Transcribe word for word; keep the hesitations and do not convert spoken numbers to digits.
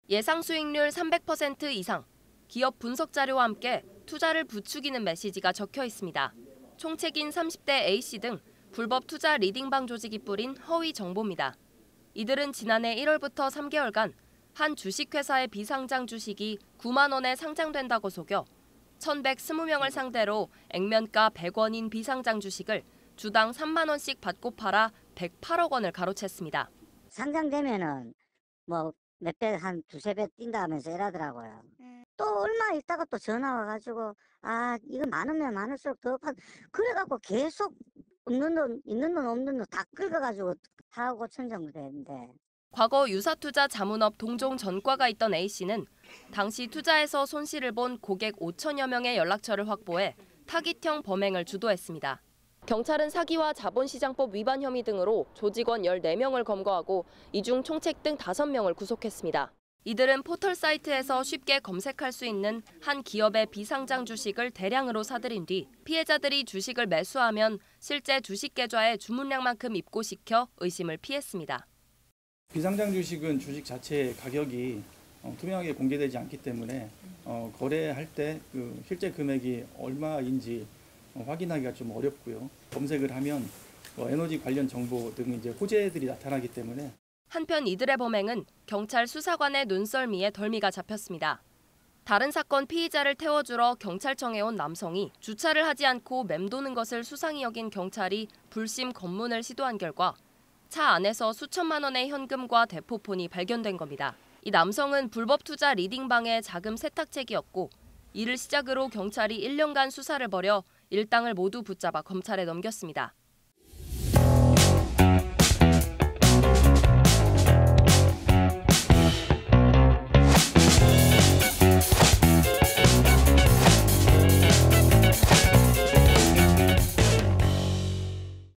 예상 수익률 삼백 퍼센트 이상, 기업 분석 자료와 함께 투자를 부추기는 메시지가 적혀 있습니다. 총책인 삼십 대 A씨 등 불법 투자 리딩방 조직이 뿌린 허위 정보입니다. 이들은 지난해 일월부터 삼 개월간 한 주식회사의 비상장 주식이 구만 원에 상장된다고 속여 천백이십 명을 상대로 액면가 백 원인 비상장 주식을 주당 삼만 원씩 받고 팔아 백팔억 원을 가로챘습니다. 상장되면은 뭐 몇 배, 한 두세 배 뛴다 하면서 이러더라고요. 음. 또 얼마 있다가 또 전화 와가지고 아 이거 많으면 많을수록 더 파. 그래갖고 계속 없는 돈, 있는 돈, 없는 돈 다 긁어가지고 하고 천정도 되는데. 과거 유사투자 자문업 동종 전과가 있던 A씨는 당시 투자에서 손실을 본 고객 오천여 명의 연락처를 확보해 타깃형 범행을 주도했습니다. 경찰은 사기와 자본시장법 위반 혐의 등으로 조직원 열네 명을 검거하고 이 중 총책 등 다섯 명을 구속했습니다. 이들은 포털 사이트에서 쉽게 검색할 수 있는 한 기업의 비상장 주식을 대량으로 사들인 뒤 피해자들이 주식을 매수하면 실제 주식 계좌에 주문량만큼 입고시켜 의심을 피했습니다. 비상장 주식은 주식 자체의 가격이 투명하게 공개되지 않기 때문에 어, 거래할 때 그 실제 금액이 얼마인지 확인하기가 좀 어렵고요. 검색을 하면 에너지 관련 정보 등 이제 호재들이 나타나기 때문에. 한편 이들의 범행은 경찰 수사관의 눈썰미에 덜미가 잡혔습니다. 다른 사건 피의자를 태워주러 경찰청에 온 남성이 주차를 하지 않고 맴도는 것을 수상히 여긴 경찰이 불심 검문을 시도한 결과 차 안에서 수천만 원의 현금과 대포폰이 발견된 겁니다. 이 남성은 불법 투자 리딩방의 자금 세탁책이었고 이를 시작으로 경찰이 일 년간 수사를 벌여 일당을 모두 붙잡아 검찰에 넘겼습니다.